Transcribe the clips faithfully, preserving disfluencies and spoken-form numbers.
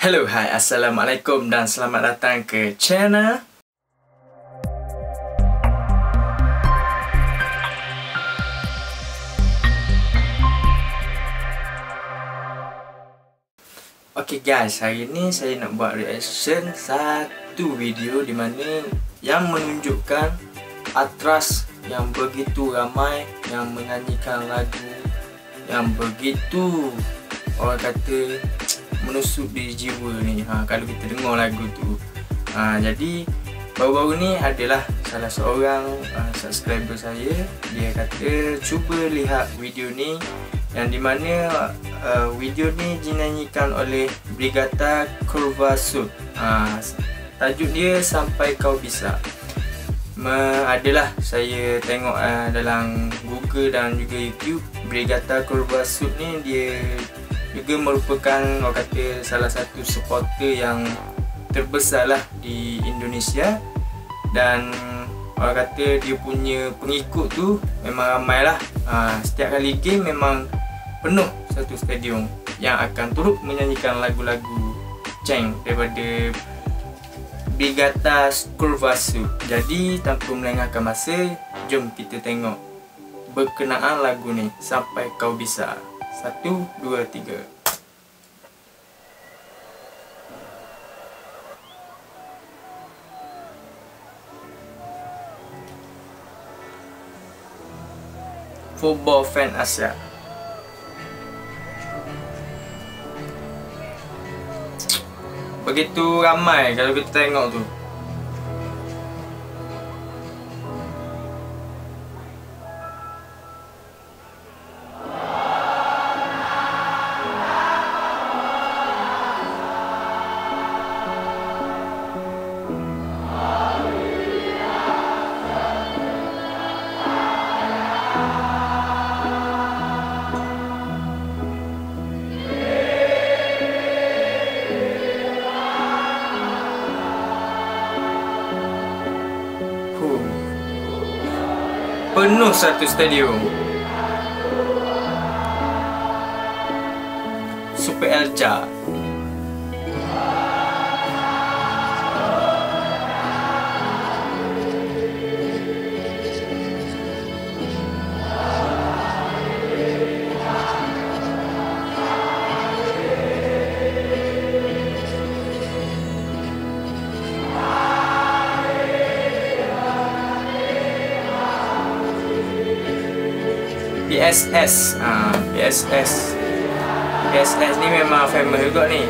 Hello, hai, Assalamualaikum dan selamat datang ke channel Okay guys, hari ni saya nak buat reaction satu video di mana yang menunjukkan Atras yang begitu ramai yang menyanyikan lagu yang begitu orang kata menusuk di jiwa ni ha, kalau kita dengar lagu tu. Ha, jadi baru-baru ni adalah salah seorang uh, subscriber saya, dia kata cuba lihat video ni yang dimana uh, video ni dinyanyikan oleh Brigata Curva Sud. Ha, tajuk dia Sampai Kau Bisa. Me, adalah saya tengok uh, dalam Google dan juga YouTube. Brigata Curva Sud ni dia juga merupakan orang kata salah satu supporter yang terbesar lah di Indonesia, dan orang kata dia punya pengikut tu memang ramai lah. Ha, setiap kali game memang penuh satu stadium yang akan turut menyanyikan lagu-lagu Cheng daripada Brigata Curva Sud. Jadi tanpa melengahkan masa, jom kita tengok berkenaan lagu ni, Sampai Kau Bisa. Satu, dua, tiga. Football fan Asia. Begitu ramai kalau kita tengok tu. Penuh satu stadium. Super Elcha. P S S, ah, P S S, P S S ni memang famous juga ni.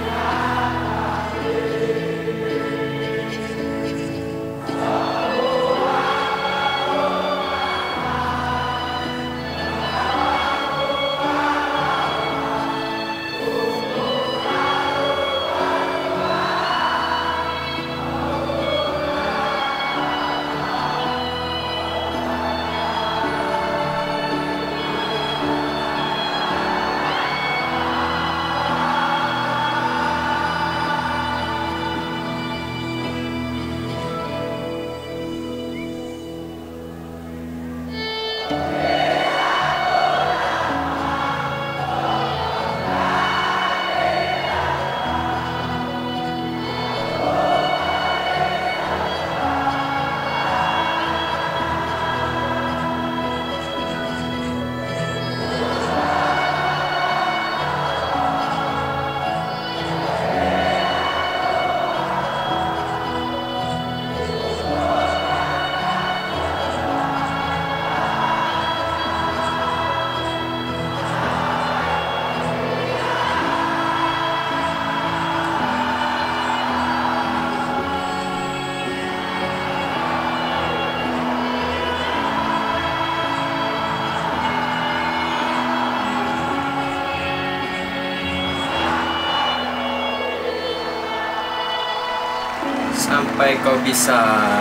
Sampai Kau Bisa.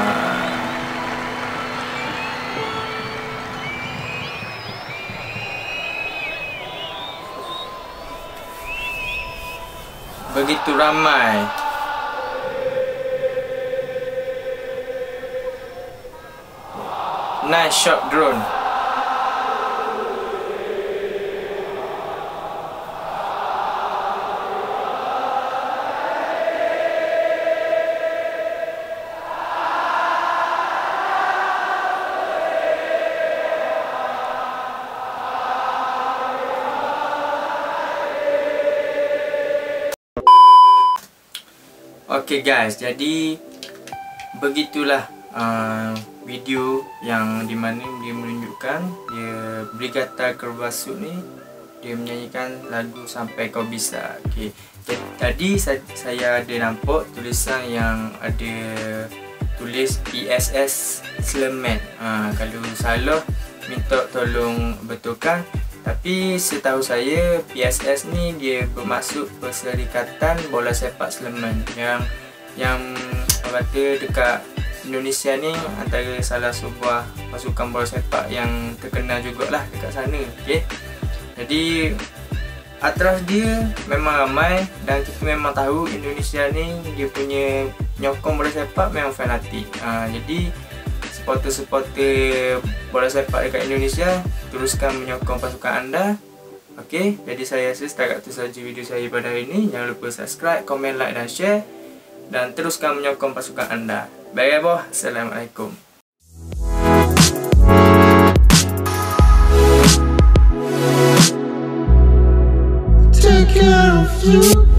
Begitu ramai. Nice shot drone. Okey guys, jadi begitulah uh, video yang dimana dia menunjukkan dia Brigata Kerbasuk ni dia menyanyikan lagu Sampai Kau Bisa. Okey, tadi saya ada nampak tulisan yang ada tulis P S S Sleman. Ha, kalau salah minta tolong betulkan. Tapi setahu saya P S S ni dia bermaksud Perserikatan Bola Sepak Sleman yang yang kata dekat Indonesia ni antara salah sebuah pasukan bola sepak yang terkenal jugalah dekat sana. Okey. Jadi Atras dia memang ramai dan kita memang tahu Indonesia ni dia punya nyokong bola sepak memang fanatik. Ha, jadi supporter-supporter bola sepak dekat Indonesia, teruskan menyokong pasukan anda. Okey, jadi saya rasa setakat itu saja video saya pada hari ini. Jangan lupa subscribe, komen, like dan share, dan teruskan menyokong pasukan anda. Baik boh, assalamualaikum. Take care of you.